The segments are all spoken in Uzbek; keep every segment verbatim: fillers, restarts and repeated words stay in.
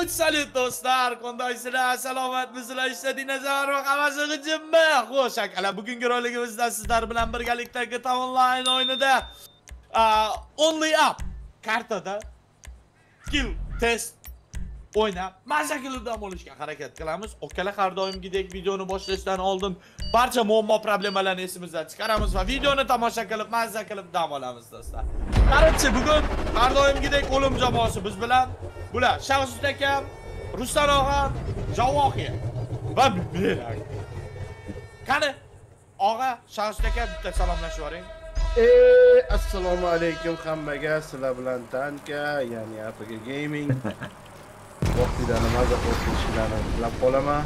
Salut salut do'stlar, qandaysizlar? Salomatmisizlar? Ishladingiz va hammasi g'ijimmi? Xo'sh, akalar, bugungi roligimizda sizlar bilan birgalikda G T A Online o'yinida Only Up kartada skill test o'ynab mazza qilib dam olishga harakat qilamiz. Okalar, har doimgidek videoni boshlashdan oldin barcha muammo problemalarni esimizdan chiqaramiz va videoni tomosha qilib mazza qilib dam olamiz do'stlar. Qarabchi, bugun har doimgidek o'lim jamoasi biz bilan. Bular Shahzod akam, Ruslan og'am, Javohir va men. Qani, og'a, Shahzod aka bitta salomlashib yuboring. Eee, assalomu alaykum hammaga, sizlar bilan Tanka, ya'ni A P G Gaming. Vaqtida maza qo'shishlarni tilab qolaman.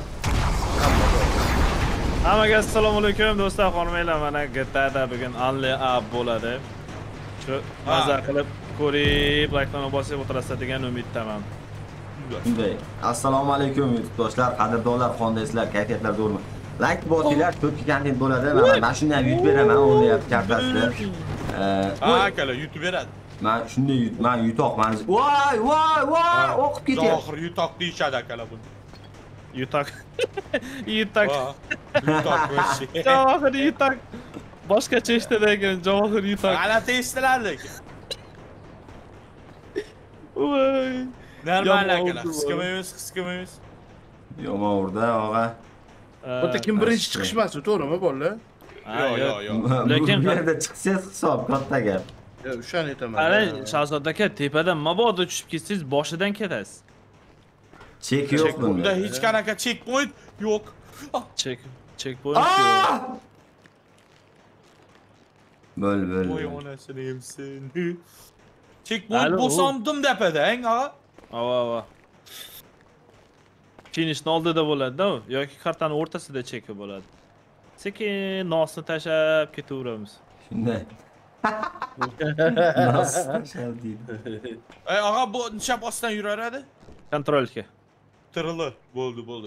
Hammaga assalomu alaykum do'stlar, xonimlar, mana G T A da bugun Only Up bo'ladi. Shu maza qilib ko'rib, like'larni bosib o'tirasiz degan umiddaman. Shunday. Assalomu alaykum yurtdoshlar, qadrdonlar, qondaysizlar, kayfiyatlar zo'rmi? Like bosinglar, ko'pki kontent bo'ladi. Men shunday yutib beraman, Only Up kartasida. Ha, akalar yutib beradi. Men shunday yut, men yutoq, men. Voy, voy, voy, o'qib ketyapti. Javohir yutoq deyishadi akalar buni. Yutak. Yutak. Yutoq bo'lishi. Javohir yutak. Boshqacha eshitadi ekan, Javohir yutak. G'alati eshitilar lekin. Voy. Normal akalar, qisqamaymiz, qisqamaymiz. Yomon urdi, og'a. Bitta kim birinchi chiqishmasi, to'g'rimi bolalar? Yo'q, yo'q, yo'q. Lekin bu yerda chiqsangiz hisob katta gap. Yo'q, o'shani aytaman. Ana, Shahzod aka, tepadan mabodo tushib ketsangiz boshidan ketasiz. Chek yo'q bunda. Bunda hech qanaqa checkpoint yo'q. Chek, checkpoint yo'q. Bo'l, bo'l. Voy onasini yemsin. Checkpoint bosandim depedang, og'a. Ava, ava. Finishni oldida bo'ladi-da, yoki kartaning o'rtasida cheki bo'ladi. Sekin nosni tashab ketaveramiz. Shunday. Nos tashab deydi. Ey, og'a, bu chap ostidan yuraveradi. Kontrolga. Tirili, bo'ldi, bo'ldi.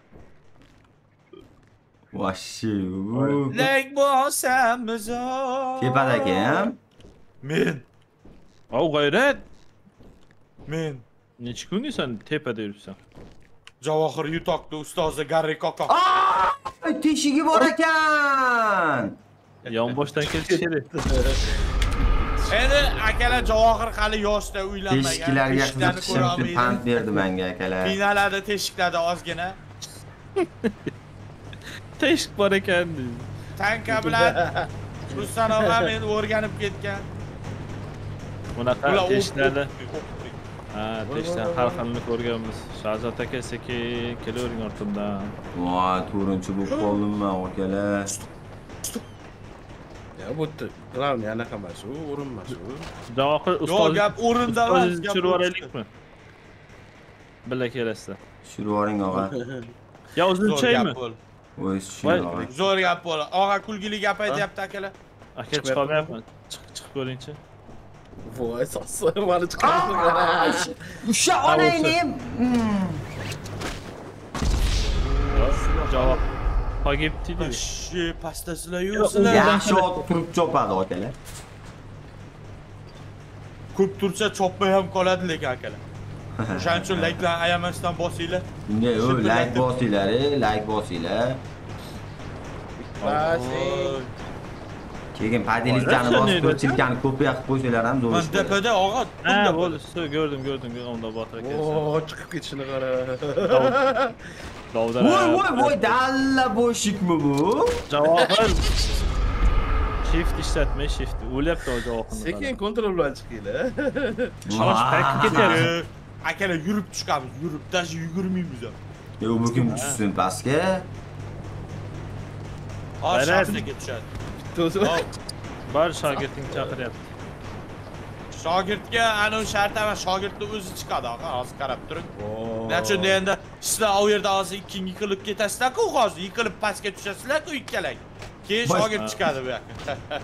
Vashi. Lek bosamiz. Tepadagi ham? Men. Au, g'ayrat. Men. Necha kunga sen tepada yuribsan? Javohir yutoqda ustozi Garri Koko. Ay, teshigi bor ekan. Yonboshdan kelish kerak. Endi akalar, Javohir hali yoshda, uylanmagan. Teshiklarga qiziqishim uchun pand berdi menga akalar. Qiynaladi teshiklarda ozgina. Teshik bor ekan. Tanka bilan Ruslan og'a meni o'rganib ketgan. Bunaqa teshiklarda ha, teshikdan har xilni ko'rganmiz. Shahzod aka, sekin kelavering ortimdan. Voy, to'rinchi bo'lib qoldim men akalar. Ya bu glavni anaqa emas, u o'rin emas u. Javohir Yo'q, ustoz gap o'rinda emas, gap tushirib yuboraylikmi? Birga kelasizlar. Tushirib yuboring og'a. Yo, uzunchaymi? Voy, tushirib. Zo'r gap bo'ldi. Og'a kulgili gap aytyapti akalar. Aka chiqolmayapman. Chiq, chiqib ko'ringchi. Voy, so'sa mani chiqarishni. Usha onangni. Javob. Pogibdi-ku. Shi, pastasizlar yo'qsizlar. Yaxshi ot turib chopadi akalar. Ko'p tursa chopmay ham qoladi lekin akalar. O'shaning uchun like'larni ayamasdan bosinglar. Bunday o, like bosinglar, like bosinglar. Basing. Keyin padilistani bosib ko'chilkani ko'piya qilib qo'ysanglar ham zo'r. Men tepada og'a. Ha, bo'ldi, gördüm, gördüm, unda botir aka. Oo, chiqib ketishini qara. Davdar. Voy, voy, voy, dalla bo'shikmi bu? Javohir. Shift ishlatmay, shift. O'lyapti o Javohirni. Sekin kontrol bilan chiqinglar. Shosh qayerga ketyapti? Akalar, yurib chiqamiz, yurib, dash yugurmaymiz ham. Yo, bu kim tushsin pastga? Ha, shaftiga tushadi. Bar shogirding chaqiryapti. Shogirdga ana shart emas, shogirdni o'zi chiqadi, og'a, hozir qarab turing. Nechun deganda, sizlar u yerda hozir ikkinchi yiqilib ketasizlar-ku, hozir yiqilib pastga tushasizlar-ku ikkalang. Keyin shogird chiqadi bu yoqqa.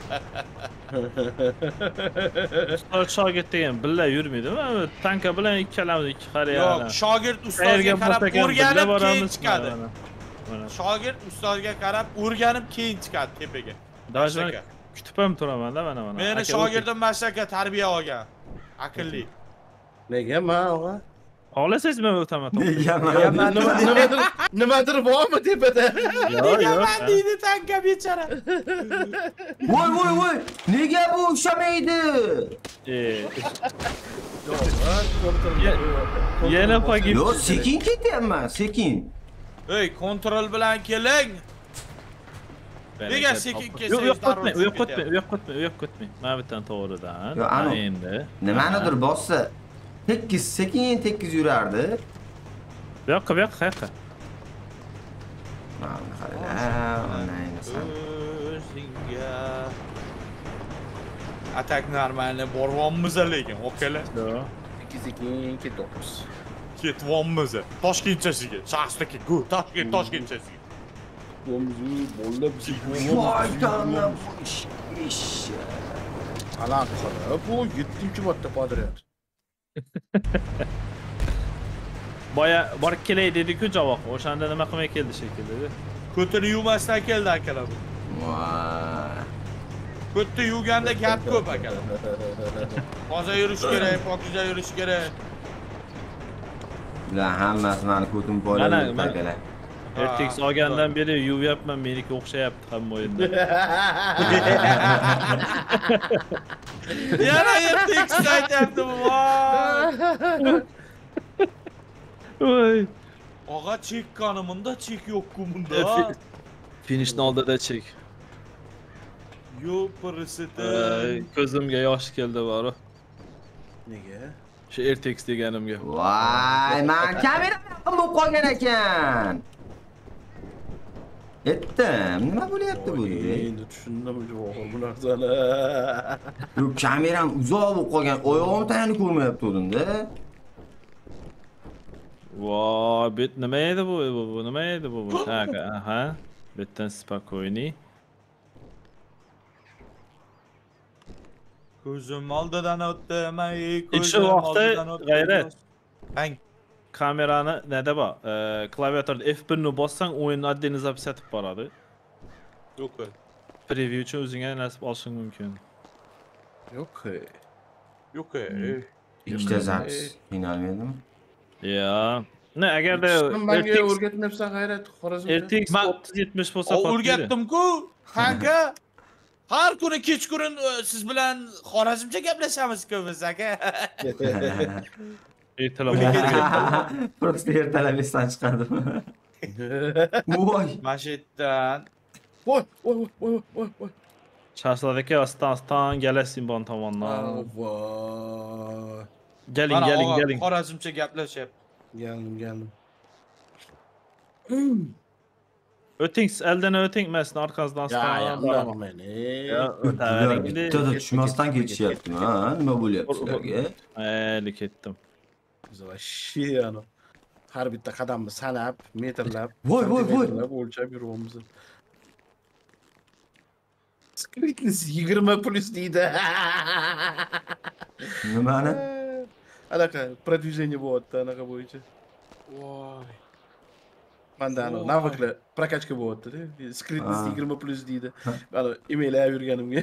Ustoz shogird degan billa yurmaydimi? Tanka bilan ikkalamiz ikki qariya. Yo'q, shogird ustozga qarab o'rganib keyin chiqadi. Shogird ustozga qarab o'rganib keyin chiqadi tepaga. Dajman kutib ham turaman-da mana mana. Meni shogirdim Mashaka tarbiya olgan. Aqlli. Nega men og'a? Xohlasangizmi men o'taman? Nega Ya, man? nima- nimadir nimadir bormi tepada? Yo'q, yo'q. Man deydi tanka bechara. Voy voy voy! Nega bu ushlamaydi? E, Yo'q, kontrol. Ye- yana pagib. Yo, sekin ketyapman, sekin. Ey, kontrol bilan keling. Nega sekin Yo'q, kelsangiz yo'q ketmang, u yoqqa o'tmang, u yoqqa o'tmang, u yoqqa o'tmang. Mana bu yerdan to'g'ridan. Yo, anu. Mana endi. Nimanidir bossa, tekis, sekin tekis yurardi. Bu yoqqa, bu yoqqa, qayoqqa? Mana qaranglar, mana san. O'zingga. Atak normalni borvonmiz lekin, okalar. Yo'q. Sekin ketyapmiz. Ketvonmiz. Toshkentchasiga, shaxsdagi go, Toshkent, Toshkentchasiga. Bo'mzu, bo'lla bizi. Voy tanam bu ish. ish. Alan qilib, bu yettinchi marta podryad. Boya borib kelay dedi-ku javob. O'shanda nima qilmay keldi shekilli. Ko'tini yuvmasdan keldi akalar. Voy. Ko'tni yuvganda gap ko'p akalar. Toza yurish kerak, pokiza yurish kerak. Bular hammasi mani ko'tim Mana, poylagan mana. akalar. Erteks olgandan beri yuvyapman, meniki o'xshayapti hamma o'yinda. Yana erteks aytyapti voy. Voy. Og'a chekkani bunda chek yo'q-ku bunda. Finishni oldida chek. Yo, pirisida. Ko'zimga yosh keldi bari. Nega? Shu Erteks deganimga. Voy, men kamera yaqin bo'lib qolgan ekan. Etdim, nima bo'lyapti bu? Endi tushundim javob bu narsani. Yo, kameram uzoq bo'lib qolgan, oyog'im tayanib ko'rmayapti o'zimda. Voy, bet nima edi bu? Bu nima edi bu? Ha, aha. Betdan spokойный. Ko'zim oldidan o'tdi, may Shu vaqtda G'ayrat Hang. kamerani nada bor? Klaviaturada F bir ni bossang o'yinni отдельно запись etib boradi. Yo'q. Preview uchun o'zingga nasib olishing mumkin. Yo'q. Yo'q. Ikkita zapis qiynalmaydimi? Ya. Ne agarda Menga o'rgatmayapsan G'ayrat Xorazmda. Erteks Ma- o'ttiz yetmish bo'lsa O o'rgatdim-ku. Kanka. Har kuni kechqurun e, siz bilan xorazmcha gaplashamiz-ku biz aka. Ertalab. Просто ertalab esdan chiqardim. Voy. Mashitdan. Voy, voy, voy, voy, voy. Shahzodaka ostan-ostan galasin bon tomondan. Voy. Galing, Mana galing, og'a galing. xorazmcha gaplashyapti. Geldim, geldim. O'ting, eldan o'ting, masni orqasidan Ya, ostan. yandan meni. Ya, o'tavering. Bittada tushmasdan ketishyapti. Ha, nima bo'lyapti sizlarga? Mayli ketdim. Biz вообще ano. Har bitta qadamni sanab, metrlab, Voy, voy, voy. santimetrlab o'lchab yuribmiz. Skritnis yigirma plus deydi. Nimani? Anaqa продвижение bo'lyapti anaqa bo'yicha. Voy. Manda ano Voy. navaklar prokachka bo'lyapti-da. Skritnis Ha. yigirma plus deydi. Ana email yurganimga.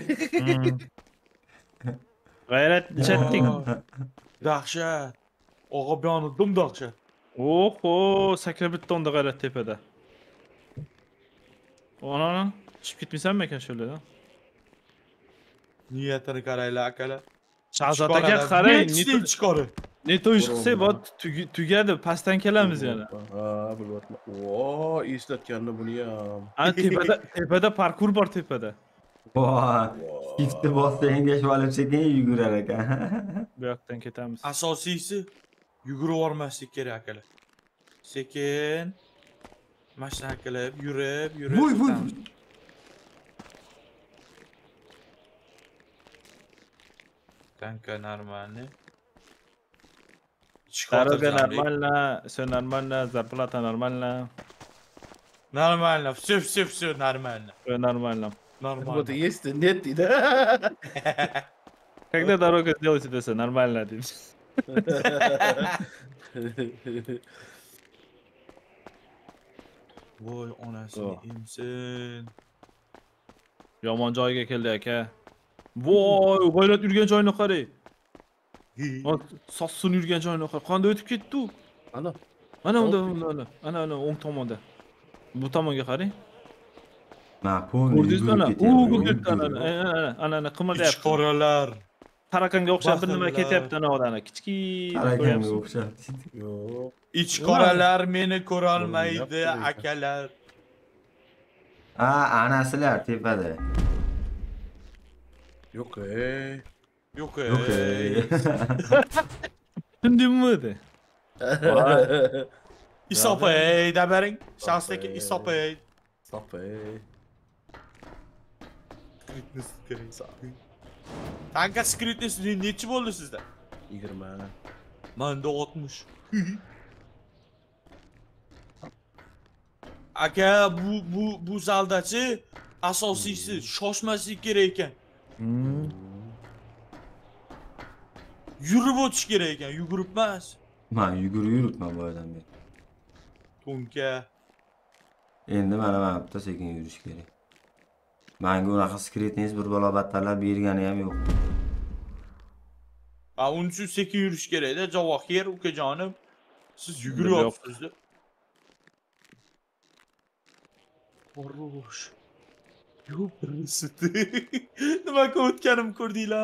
G'ayrat chatting. Dahshat. Og'a bu yoni dum dahshat. Oho, sakrab bitta onda G'ayrat tepada. Ona, tushib ketmaysanmi ekan shu yerdan? Niyatini qaraylar akalar. Shahzodaga qarang, Netin chiqori. neto ish qilsak, bot tugadi, pastdan kelamiz yana. Ha, bilyapman. Voy, eslatganda buni ham. Ana tepada, tepada parkur bor tepada. Voy. Shiftni bossa engashib olib sekin yugurar ekan. Bu yoqdan ketamiz. Asosiysi yugurib yormaslik kerak akalar. Sekin mashina qilib yurib, yurib. Voy, voy. ketamiz. Tanka нормальный. Дорога нормально, все нормально, зарплата нормально, Нормально, все, все, все нормально. все нормально. Вот Нормально. есть нет deydi. Когда дорога сделаете, desa нормально deymiz. Voy onasini emsin. Yomon joyga keldi aka. Voy, G'ayrat yurgan joyni qarang. Sossin yurgan joyni qarang. Qanday o'tib ketdi u? Ana. Mana unda, Hop. unda, unda. Ana, ana o'ng tomonda. Bu tomonga qarang. Ma'qul. Ko'rdingizmi ana? yugurib U ketyapti. ketdi ana, ana, ana, ana, ana qimirlayapti. Ichqoralar. Tarakanga o'xshab bir nima Baxillar. ketyapti ana odamlar. Kichkina Tarakanga ko'ryapsiz. o'xshab. Yo'q. Ichqoralar meni ko'rolmaydi, Ko'ryapti. akalar. Ha, anasilar tepada. Yo'q, ey. Yo'q, Yo'q. ey. Tushundingmi de? Isopay da bering. Shaxsdagi isopay. Stop, ey. Tanka skritness nechi bo'ldi sizda? yigirma. Manda oltmish. Aka bu bu bu zaldachi asosiysi shoshmaslik kerak ekan. Hmm. Yurib o'tish kerak ekan, yugurib emas. Men yugurib yuribman boyadan beri. Tunka. Endi mana mana bitta sekin yurish kerak. Menga unaqa skritningiz bir balobatlarlar bergani ham yo'q. Ha, uning uchun sekin yurish kerak-da, Javohir ukajonim. Siz yuguryapsizda. Xo'sh. Yo'q, birisiti. Nima o'tganim ko'rdinglar?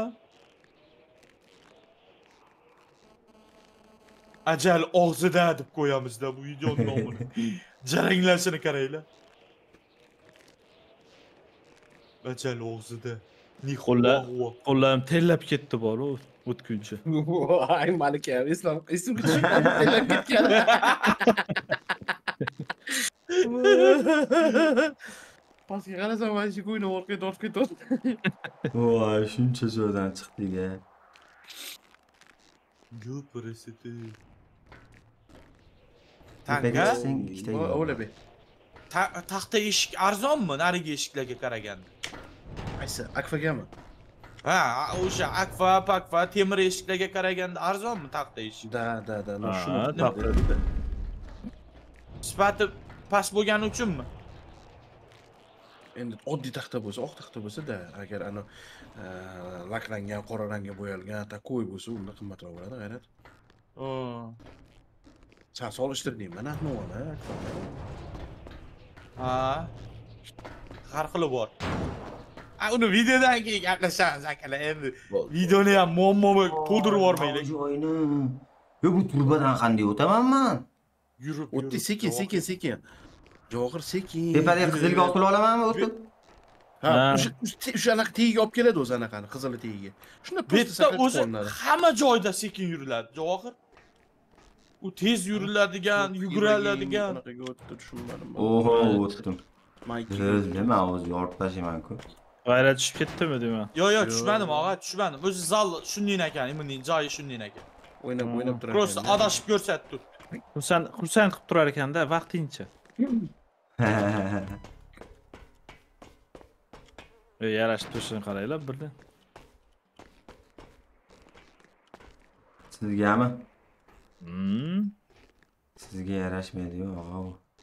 Ajal og'zida deb qo'yamizda bu videoning nomini. Jaranglashini qaranglar. Ajal og'zida. Qo'llar, qo'llarim terlab ketdi bor u o'tguncha. Ay malika, eslab, esimga tushib ketgan. Pastga qarasam, mana shu ko'yni orqaga tortib ketdi. Voy, shuncha joydan chiqdik-a. Yo'q, birisiti. Tepaga Tanka, chiqsang ikkita yo'l. O'ylab ber. ta- taxta eshik arzonmi narigi eshiklarga qaraganda? Qaysi? Akfagami? Ha, o'sha akfa, pakfa, temir eshiklarga qaraganda arzonmi taxta eshik? Da, da, da. No, Ha, shuni taxta. Sifati past bo'lgani uchunmi? Endi oddiy taxta bo'lsa, oq taxta bo'lsa-da, agar ana e, laklangan, qora rangga bo'yalgan takoy bo'lsa, unda qimmatroq bo'ladi, g'ayrat. Sen solishtirding, mana nima? Ha. Har xili bor. Ha, uni videodan keyin gaplashamiz akalar. Endi videoni ham muammo to'ldirib yubormaylik. Joyini. Yo, bu turbadan qanday o'tamanman? Yurib, O'tdi sekin, sekin, sekin. Javohir sekin. Tepadagi qizilga otib olamanmi o'tib? Ha, Ha. o'sha o'sha anaqa tegiga olib keladi o'zi anaqani, qizili tegiga. Shunda Bu yerda saqlab o'zi qo'yiladi. hamma joyda sekin yuriladi, Javohir. U tez yuriladigan, yuguradigan. Anaqaga o'tdi, tushunmadim. Oho, o'tdim. Mayki. Biz nima o'zi yorib tashlayman-ku. G'ayrat tushib ketdimi deyman. Yo, yo, tushmadim, og'a, tushmadim. O'zi zal shunday ekan, buning joyi shunday ekan. O'ynab, o'ynab turar. Prosta adashib ko'rsatdi. Xursand, xursand qilib turar ekanda vaqtincha. E, yarashib turishini qaranglar birdan. Sizgami? Hmm. Sizga yarashmaydi-yu, og'a.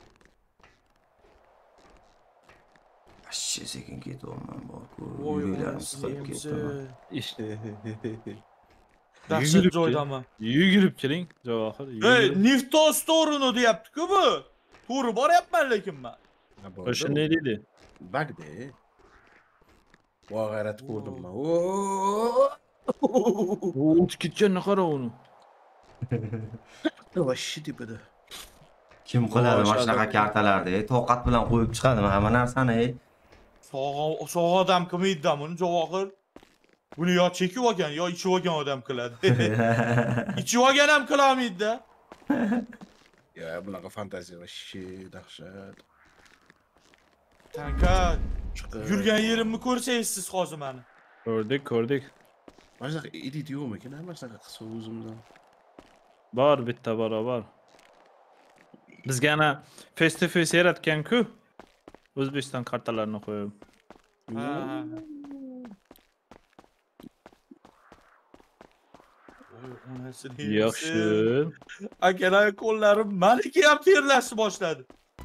Ashshi sekin ketyapman borku. Yuraklarim siqilib ketdi. İşte. Dahshat joydaman. Yugurib keling, Javohir. Hey, yugurib. Nifto store'ni deyapti-ku bu. To'g'ri boryapman lekin men. O'sha ne deydi? Bagde. Voy g'ayrat ko'rdim men. O'tib ketganini qara uni. Voshshi tepada. Kim qiladi mana shunaqa kartalarni? Toqat bilan qo'yib chiqadimi hamma narsani? Sog'a sog'a odam qilmaydi buni, Javohir. Buni yo chekib olgan, yo ichib olgan odam qiladi. Ichib olgan ham qila olmaydi-da. Ya bunaqa fantaziya voshshi dahshat. Tanka, yurgan yerimni ko'rsangiz siz hozir meni. Ko'rdik, ko'rdik. Mana shunaqa edit yo'qmikan? Mana shunaqa qilsa o'zimdan. Bor bitta barobar. Bizga ana face to face yaratgan-ku. O'zbekiston kartalarini qo'yib. Ha. Yaxshi. Akalar qo'llarim meniki ham terlashni boshladi.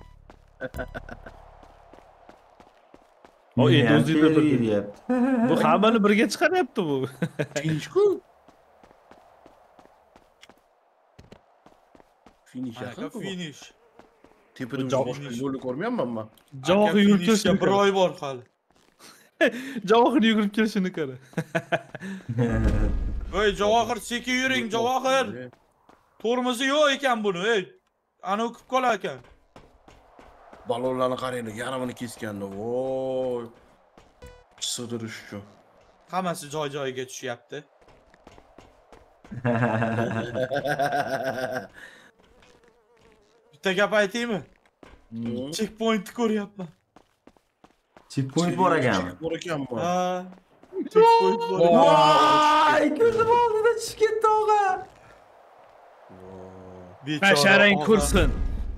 O endi Meni ham o'zingda bir. teryapti. Bu hammani birga chiqaryapti bu. Finishku. finish Aka yaqin. finish. Tepada Bu javob- boshqa yo'lni ko'rmayapman men. Javohir Aka yurib finishga kelishini bir qara. oy bor hali. Javohir yugurib kelishini qara. Voy Javohir sekin yuring Javohir. Tormozi yo'q ekan buni, ey. Ana o'kib qolar ekan. Balonlarni qaranglar, yarmini kesganda. Voy. Sig'dirish uchun. Hammasi joy-joyiga tushyapti. Bitta gap aytaymi? Checkpointni ko'ryapman. Checkpoint bor ekanmi? Bor ekanmi? Ha. Checkpoint bor. Voy, ko'zim oldida tushib ketdi og'a. Bechora Basharang og'am. kursin.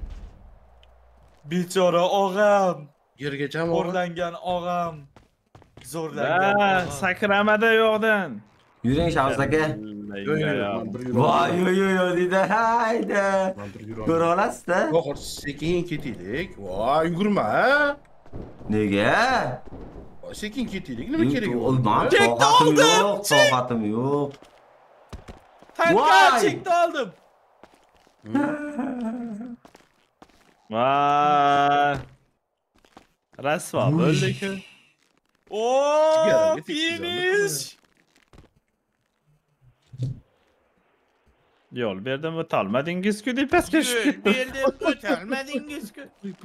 Bechora og'am. Yergachami? Zo'rlangan og'am. Zo'rlangan Ha, og'am. sakramada yo'qdan. Yuring Shavuz aka. Yo'q, yo'q, men bir yuraman. Voy, yo yo yo deydi. Hayda. Men bir yuraman. Ko'ra olasizda? Yo'q, sekin ketaylik. Voy, yugurma, ha? Nega? Voy, sekin ketaylik. Nima kerak Ul, man, Chekni toqatim oldim, yo'q, toqatim yo'q. Tanka Voy! chekni oldim. Vay. Rasvo bo'ldi-ku. Oo, Sigara, finish. Yo'l berdim, o'tolmadingiz-ku deb pastga tushib ketdim. Beldim o'tolmadingiz-ku.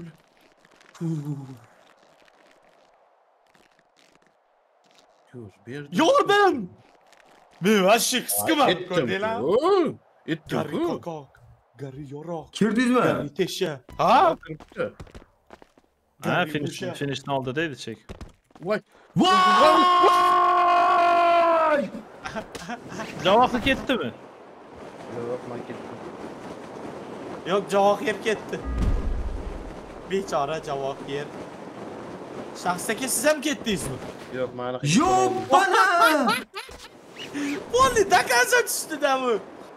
Ko'z berdi. Yo'ldim. Men vashshi qisqiman, Etdim. ko'rdinglarmi? Etdim. Gari qoqoq, gari yoroq, Kirdingizmi? gari tesha. Ha? Ha, Gari finish o'sha. finishni oldida edi chek. Voy. Voy! Javohir ketdimi? Yo'q, men ketdim. Yo'q, Javohir ketdi. Bechora Javohir. Shaxsga siz ham ketdingizmi? Yo'q, meni Yo'q, bana! Bo'ldi, dakaza tushdida bu.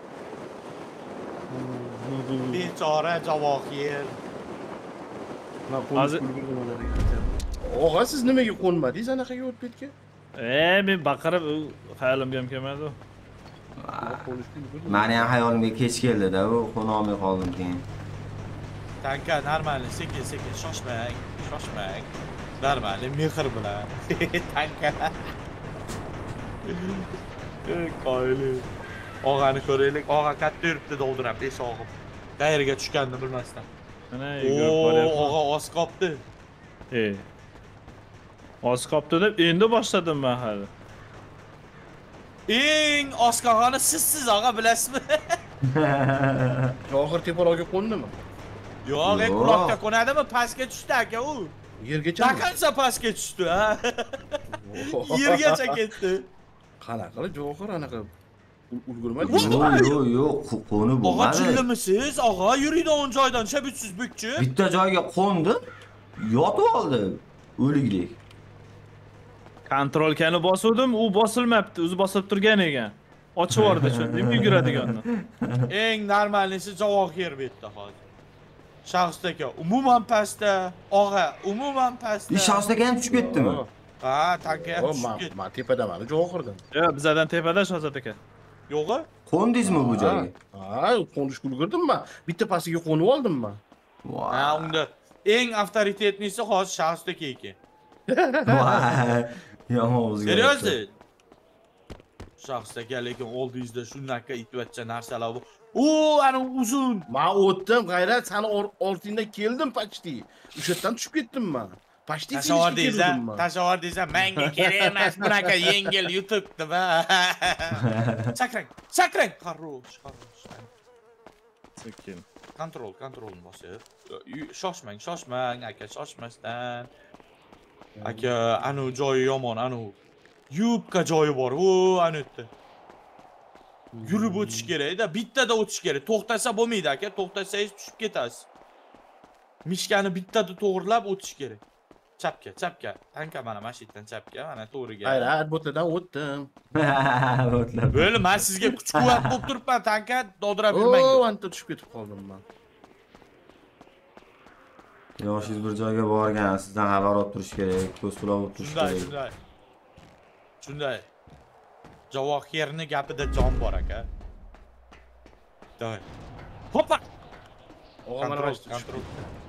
Bechora Javohir. Hozir- Og'a, siz nimaga qo'nmadingiz anaqa yo'l betga? E, men baqirib u xayolimga ham kelmadi. u. Meni ham hayolimga kech keldi-da, u qo'na olmay qoldim keyin. Tanka, normalniy, sekin, sekin, shoshmang, shoshmang. Normalniy, mehr bilan. Tanka. Ey, qoyili. Og'ani ko'raylik. Og'a katta yuribdi doldirab, eshog'im. Qayerga tushganini bilmasdan. Mana yugurib Oo, boryapman. og'a oz qopdi. E. Oz qopdi deb endi boshladim men hali. Eng oz qolgani sizsiz, og'a, bilasizmi? Oxir teparoqqa qo'ndimi? Yo'q, eng Yo'q. quloqqa qo'nadimi? Pastga tushdi aka u. Yergacha. Taqancha pastga tushdi, ha? Yergacha ketdi. Qanaqa qilib Javohir anaqa ulgurmadi. Yo'q, yo'q, yo'q, qo'ni Og'a, bo'lmadi. chillimisiz? Og'a, yuriydigan joydan shabitsiz bukchi. Bitta joyga qo'ndi, yotib oldi. O'ligidek. Kontrolkani bosuvdim, u bosilmabdi, o'zi bosilib turgan ekan. Ochib yubordi, tushundingmi, yuguradiganni. Eng normalisi Javohir bu yerda hozir. Shaxsdagi umuman pastda, og'a, umuman pastda. Ish shaxsga ham tushib ketdimi? Ha, tanka ham Yo'q, tushib men ketdi. men tepadamani Javohirdan. Yo'q, bizadan tepada Shozat aka. Yo'g'i? Qo'ndingizmi bu joyga? Ha, qo'nishga ulgurdim men. Bitta pastiga qo'nib oldim men. Voy. Ha, unda eng avtoritetnisi hozir shaxsdagi ekan. Voy. Yomon o'zgardi. Seryozni? Shaxsdagi lekin oldingizda shunaqa itvacha narsalar bor. O, ana uzun. Men o'tdim, g'ayrat, seni ortingdan keldim почти. O'sha yerdan tushib ketdim men. почти Tashavvur finishga deysan, keldim men. tashavvur deysan, menga kerak emas bunaqa yengil yutibdi va. Sakrang, sakrang. Xarosh, xarosh. Sekin. Kontrol, kontrolni bosib. Shoshmang, shoshmang, aka, shoshmasdan. Aka, anu joyi yomon, anu. Yubka joyi bor. O, anu yerda. Yurib o'tish kerak-da, bittada o'tish kerak. To'xtasa bo'lmaydi aka, to'xtasangiz tushib ketasiz. Mishkani bittada to'g'rilab o'tish kerak. Chapga, chapga. Tanka mana mashinadan chapga, mana to'g'riga. G'ayrat, bo'tlardan o'tdim. O'tlar. Bo'ldi, men sizga kuch-quvvat bo'lib turibman, tanka dovdirab O, yurmang. anta tushib ketib qoldim men. Yoshingiz bir joyga borgan, sizdan xabar olib turish kerak, ko'z quloq olib turish Shunday, kerak. shunday. Shunday. Javohirning gapida jon bor aka. Davay. Hoppa. Og'a mana Kontrol, shu. kontrol.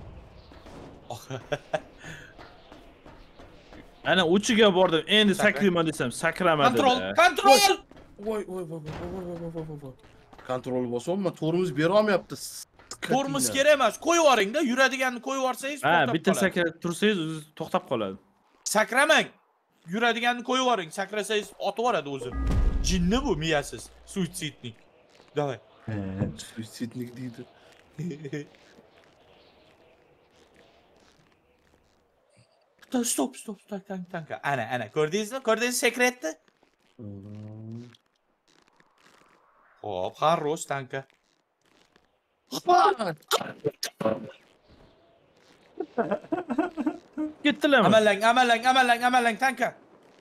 Ana uchiga bordim. Endi Sakra. sakrayman desam, sakramadi. Kontrol, kontrol. Voy voy voy voy voy voy voy voy voy. Kontrol bosyapman, to'rimiz bera olmayapti. Tormoz kerak emas. Qo'yib yuboring-da, yuradiganni qo'yib yuborsangiz Ha, to'xtab bitta qoladi. sakrab tursangiz o'zi to'xtab qoladi. Sakramang. Yuradiganni qo'yib yuboring. Sakrasangiz otib yuboradi o'zi. Jinni bu, miyasiz. Suitsidnik. Davay. Suitsidnik deydi. Stop, stop, stop, tank, tanka. Ana, ana, ko'rdingizmi? Ko'rdingiz sekretni? Hop, xarroz tanka. Ketdilarmi? Amallang, amallang, amallang, amallang tanka.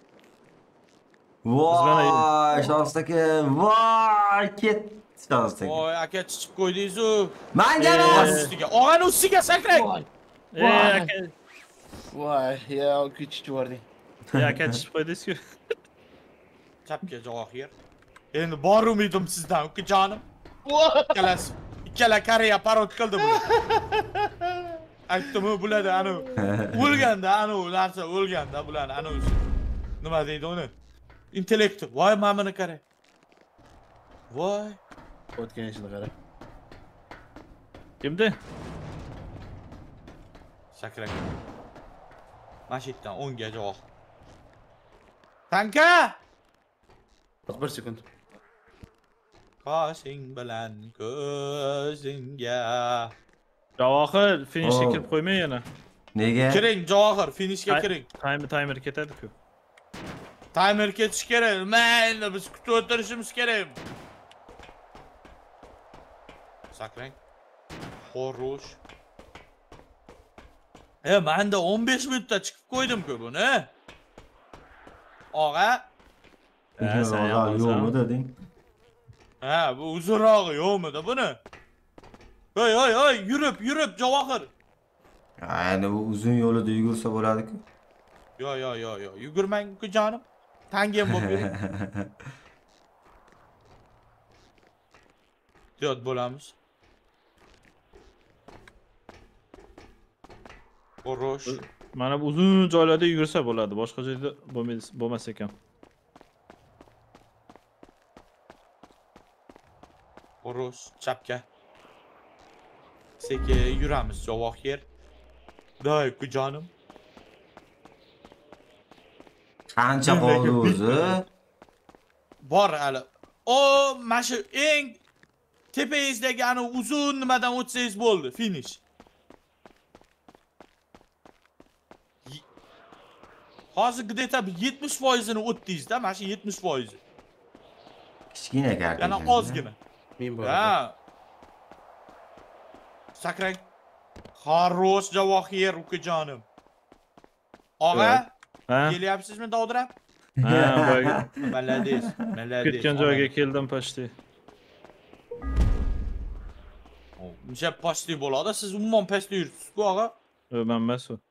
Voy, Shohist aka, voy, ket. Shohist aka. Voy, aka chichib qo'ydingiz-ku. Menga Og'ani emas. ustiga, og'ani ustiga sakrang. Ey, aka, Voy, ya kichik yubording. ey, aka chiqib qo'ydingiz-ku. Chapga Javohir. Endi bor umidim sizdan, ukajonim. Ikkalasi, ikkala Koreya parod qildi buni. Aytdim-ku, bularda anu o'lganda, anu narsa o'lganda bularni anu nima deydi uni? Intellekt. Voy, mana buni qara. Voy. O'tgan ishini qara. Kimdi? Sakrang. Mana shu yerdan o'ngga Javohir. Tanka! Bir sekund. Qoshing bilan ko'zingga. Javohir finishga Oh. kirib qo'ymay yana. Nega? Kiring Javohir, finishga kiring. Timer timer ketadi-ku. Timer ketish kerak. Mayli, biz kutib o'tirishimiz kerak. Sakrang. Xo'rosh. E, menda o'n besh minutda chiqib qo'ydim-ku buni. Og'a. Ha, sen Yo'q, yomonsan. yo'qmi deding? Ha, bu uzunrog'i yo'qmi-da buni? Hoy, hoy, hoy, yurib, yurib Javohir. Ayni bu uzun yo'lida yugursa bo'ladi-ku. Yo, yo, yo, yo, yugurmang ukajonim. Tangem bo'lib yuring. Yod bo'lamiz. Xo'rosh. Mana bu uzun joylarda yursa bo'ladi, boshqa joyda bo'lmaydi, bo'lmas ekan. Xo'rosh, chapga. Sekin yuramiz Javohir. Voy, ukajonim. Qancha qoldi o'zi? Bor hali. O, mana shu eng tepangizdagi ana uzun nimadan o'tsangiz bo'ldi, finish. Ye- Hozir где-то yetmish foiz ni o'tdingiz-da, mana shu yetmish foiz. Kichkina karta. Yana ozgina. Men bor. Ha. Sakrang. Xarroz Javohir ukajonim. Og'a, Ha? kelyapsizmi dovdirab? Ha, boyga Malades, malades. ketgan joyga keldim pashti. Uncha pastlik bo'ladi, siz umuman pastda yuribsiz-ku, og'a. Yo, men emas u.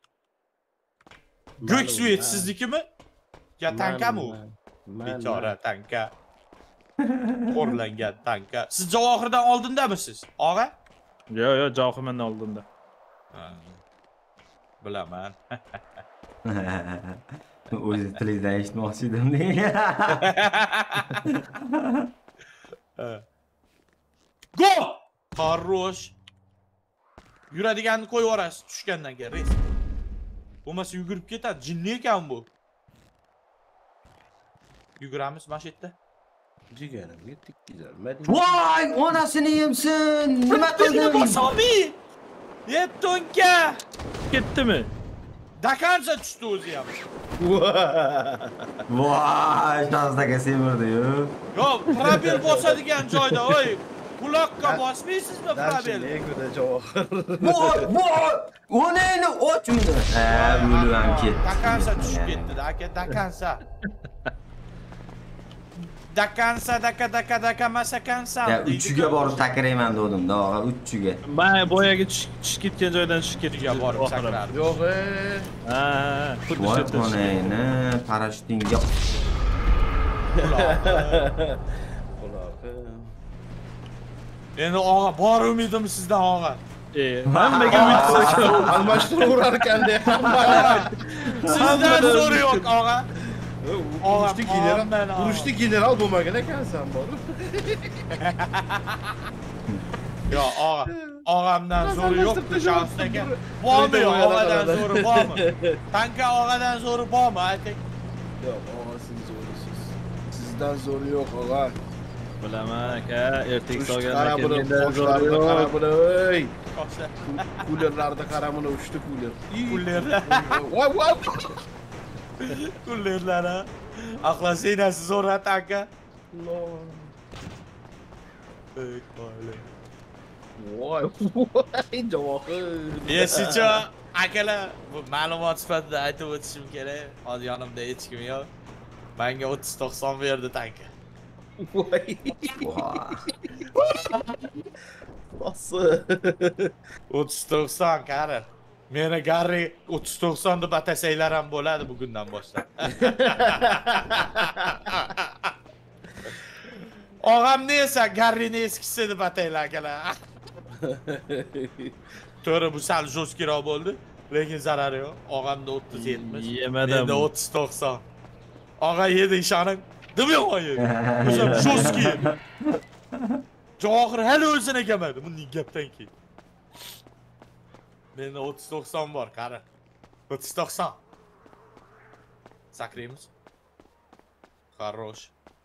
Go'k svet siznikimi? Ya tankami u? Man, Bechora tanka. Qo'rlangan tanka. Siz Javohirdan oldindamisiz, og'a? Yo, yo, Javohir mendan oldinda. Ha. Bilaman. O'zi tilingizdan eshitmoqchi edim deng. Go! Xarrosh. Yuradiganni qo'yib yuborasiz tushgandan keyin, res. Bo'lmasa yugurib ketadi, jinni ekan bu. Yuguramiz mana shu yerda. Jigarimga tekkizolmading. Voy, onasini yemsin. Nima qildim? Bosomi! Yettonka! Ketdimi? Dakansa tushdi o'zi ham. Voy, Shohist aka semirdi-yu. Yo, probel bosadigan joyda, oy. Quloqqa bosmaysizmi probel? Leguda Javohir. Voy, voy! Onani ochmidi. Ha, o'lim ham ketdi. Dakansa tushib ketdi, aka, dakansa. Dakansa, daka, daka, daka, masakansa. Ya uchiga borib takrayman dedim-da, og'a, uchiga. Men boyaga tushib ketgan joydan tushib ketdi. Uchiga borib sakrar. Yo'q, e. Ha, xuddi Voy, shu. onani parashutingga. Quloqi. Endi og'a, bor umidim sizdan og'a. E, hammaga umid qilaman. Almashtiraverarkan de hamma. Sizdan zo'ri yo'q og'a. Urushda general, aman, aman. urushda general bo'lmagan ekansan bor. Yo, og'a, og'amdan zo'ri yo'q bu shaxsda aka. Bormi Qo'ydi, yo'q, qo'yadi, og'adan qo'yadi. zo'ri bormi? Tanka og'adan zo'ri bormi, ayting? Yo'q, og'a siz zo'risiz. Sizdan zo'ri yo'q, og'a. Bilaman aka, ertak Urushda solgan qara aka buni, mendan zo'ri qoshlarni qara yo'q. buni, ey. Qo'shlar. Kulerlarda qara buni, uchta kuler. Kullerlar. Voy, voy. Kullerlar ha. Aqlasinasi zo'r tanka. Ey, qo'yli. Voy, voy, javohir. Yesicha akalar, bu ma'lumot sifatida aytib o'tishim kerak. Hozir yonimda hech kim yo'q. Menga o'ttiz to'qson berdi tanka. Voy. Nasıl? o'ttiz to'qson qari. Meni Garri o'ttiz to'qson deb atasanglar ham bo'ladi bugundan boshlab. Og'amni esa Garrini eskisi deb atanglar akalar. To'g'ri, bu sal jo'skiroq bo'ldi, lekin zarari yo'q. Og'amda o'ttiz yetmish. Yemadim. Menda o'ttiz to'qson. Og'a yedi ishoning. Dimi yo'q? O'zim jo'ski. Javohir hali o'zini kelmadi bunday gapdan keyin. Menda o'ttiz to'qson bor, qara. o'ttiz to'qson. Sakraymiz. Хорош.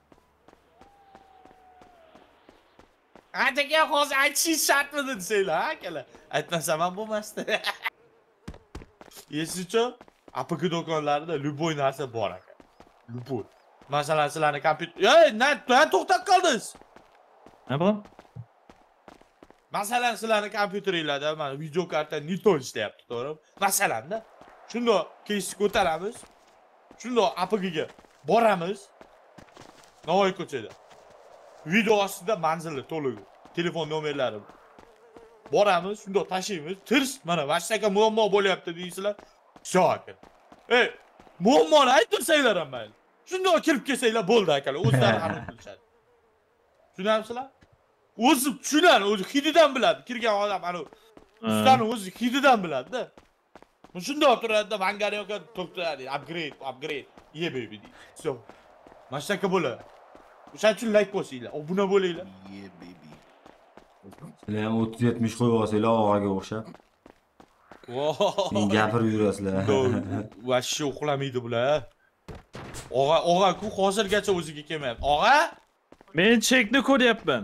Aka hozir aytishingiz shartmidi desanglar, ha akalar. Aytmasam ham bo'lmasdi. Yesicha, A P K do'konlarida любой narsa bor aka. любой. Masalan, sizlarning kompyuter... Ey, nima to'xtab qoldingiz? Ne bu? Masalan, sizlarning kompyuteringlarda mana video karta Nito ishlayapti, to'g'rimi? Masalanda, shunda keysni ko'taramiz. Shunda A P K'ga boramiz. Navoiy ko'chada. Video ostida manzili to'liq. Telefon nomerlari. Boramiz, shunda tashlaymiz. Tirs, mana vashaka muammo bo'lyapti deysizlar. Sho aka. Ey, muammoni aytirsanglar ham mayli. Shunda kirib kelsanglar bo'ldi akalar. O'zlari hal qilishadi. Tushunamsizlar? O'zi tushunadi, o'zi hididan biladi. Kirgan odam ana ustani o'zi hididan biladi-da. Shunda turadi, Vangaryoga to'xtadi, upgrade, upgrade. Ye baby. So. Mashaka bo'ladi. O'shaning uchun like bosinglar, obuna bo'linglar. Ye baby. Sizlar ham o'ttiz yetmish qo'yib olsanglar og'aga o'xshab. Men gapirib yurasizlar. Vashshi uxlamaydi bular. Og'a, og'a-ku hozirgacha o'ziga kelmayapti. Og'a? Men chekni ko'ryapman.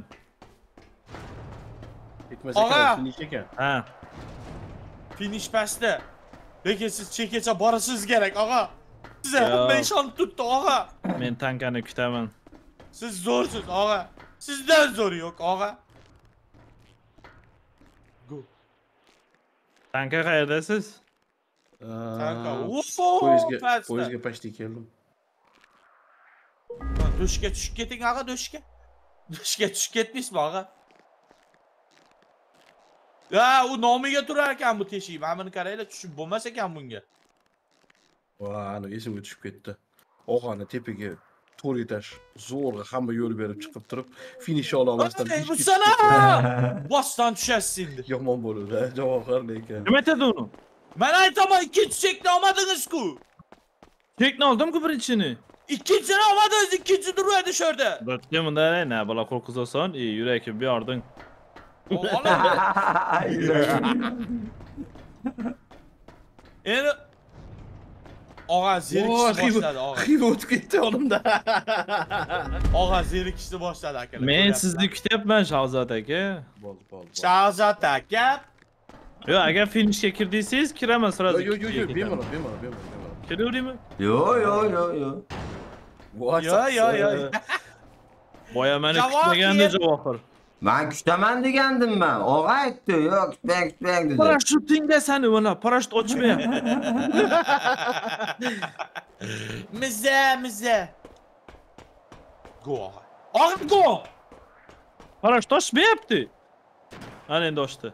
Bitmasa Og'a! ekan, finish ekan. Ha. Finish pastda. Lekin siz chekkacha borishingiz kerak, og'a. Siz hamma ishonib turibdi, og'a. Men tankani kutaman. Siz zo'rsiz, og'a. Sizdan zo'ri yo'q, og'a. Go. Tanka qayerdasiz? Tanka. Aa, Ufo, Poyizga, pastda. poyizga pashti keldim. Do'shga tushib keting, og'a, do'shga. Do'shga tushib ketmaysizmi, og'a? Ya, u nomiga turar ekan bu teshik. Mana buni qaranglar, tushib bo'lmas ekan bunga. Va, ana esimga tushib ketdi. Og'ani tepaga to'rt etaj zo'rg'a hamma yo'l berib chiqib turib, finish ola olmasdan. Ey, bu sana! Boshdan tushasiz endi. Yomon bo'ldi, javohir lekin. Nima aytadi uni? Men aytaman, ikkinchi chekni olmadingiz-ku. Chekni oldim-ku birinchini. Ikkinchini olmadingiz, ikkinchi turadi shu yerda. Birinchi bunday, na bola qo'rqizasan, e, yurakni buyording. Endi og'a zerikishni boshladi, og'a. Xiv o'tib ketdi olimda. Og'a zerikishni boshladi akalar. Men sizni kutyapman Shahzod aka. Bo'ldi, bo'ldi. Shahzod aka. Yo, agar finishga kirdingiz, kiraman sразу. Yo, yo, yo, bemalol, bemalol, bemalol. Kelaveraymi? Yo, yo, yo, yo. Yo, yo, yo. Boya meni Javohir. kutmagandi Javohir. Men kutaman degandim men. Og'a aytdi, yo, kutmang, kutmang dedi. Parashutingda seni mana parashyut ochmayapti. Miza, miza. Go, og'a. Og'a, go. Parashyut ochmayapti. Ana endi ochdi.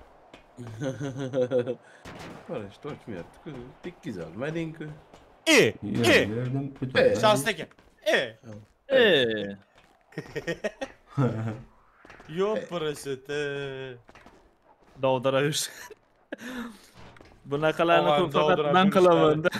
Parash to'chmayapti-ku. Tekkiz olmading-ku. E, Yo, e. berdim, E. kutaman. Shahzod aka. E. E. Yo'q prositi. Dovdira yurish. Bunaqalarni Og'am ko'p faqat dovdirab man qilaman-da.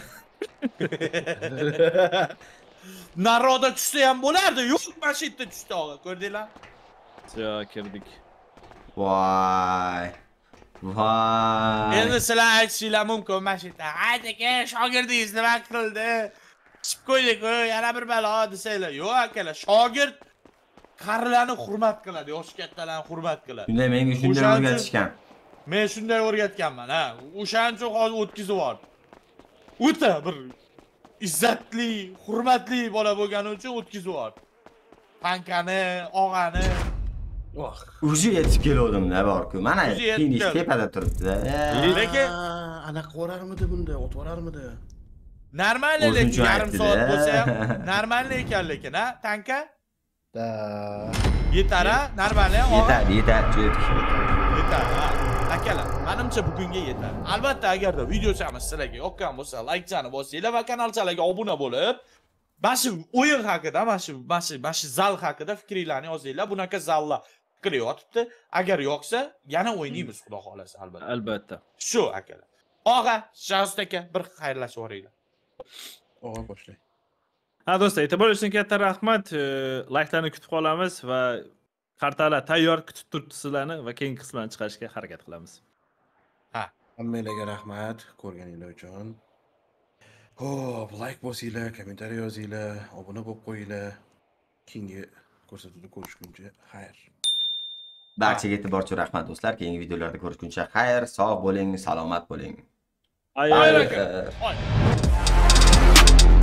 Naroda tushsa ham bo'lardi. Yo'q, mana shu yerda tushdi og'a, ko'rdinglar? Yo, kirdik. Voy. Voy. Endi sizlar aytishinglar mumkin mana shu yerda. Ayt aka, shogirdingiz nima qildi? Chip qo'ydik-ku, yana bir balo desanglar. Yo'q akalar, shogird qarilarni hurmat qiladi, yosh kattalarni hurmat qiladi. Shunday menga shunday O'shancha- o'rgatishgan. Men shunday o'rgatganman, ha. O'shancha hozir o'tkazib yubordi. O'ta bir izzatli, hurmatli bola bo'lgani uchun o'tkazib yubordi. Pankani, og'ani. Oh. Uji yetib kelgandim-da bor-ku. Mana O'zi yetib finish keldi. tepada turibdi-da. Lekin anaqa qo'rarmidi bunda, o'tvorarmidi? normalniy O'zim lekin uchun yarim aytdi-da. soat bo'lsa ham normalniy ekan lekin, ha? Tanka Da. yetar, ha? Normalniy og'a. Yetadi, yetadi. Yetar, ha. Akalar, menimcha bugunga yetar. Albatta, agarda videochamiz sizlarga yoqqan bo'lsa, like-chani bosinglar va kanalchalarga obuna bo'lib, mana shu o'yin haqida, mana shu mana shu mana shu zal haqida fikringlarni yozinglar. Bunaqa zallar fikri yotibdi. Agar yoqsa, yana o'ynaymiz, xudo xolasa, albatta. Albatta. Shu akalar. Og'a, Shahzod aka, bir xayrlashib yuboringlar. Og'a boshlang. Ha do'stlar, e'tibor uchun katta rahmat. Like'larni kutib qolamiz va kartalar tayyor kutib turibdi sizlarni va keyingi qismlarni chiqarishga harakat qilamiz. Hammanglarga rahmat ko'rganinglar uchun. Xo'p, like bosinglar, kommentariy yozinglar, obuna bo'lib qo'yinglar. Keyingi ko'rsatuvda ko'rishguncha xayr. Barchaga e'tibor uchun rahmat do'stlar. Keyingi videolarda ko'rishguncha xayr, sog' bo'ling, salomat bo'ling. Ayol. Ayol aka. Oy.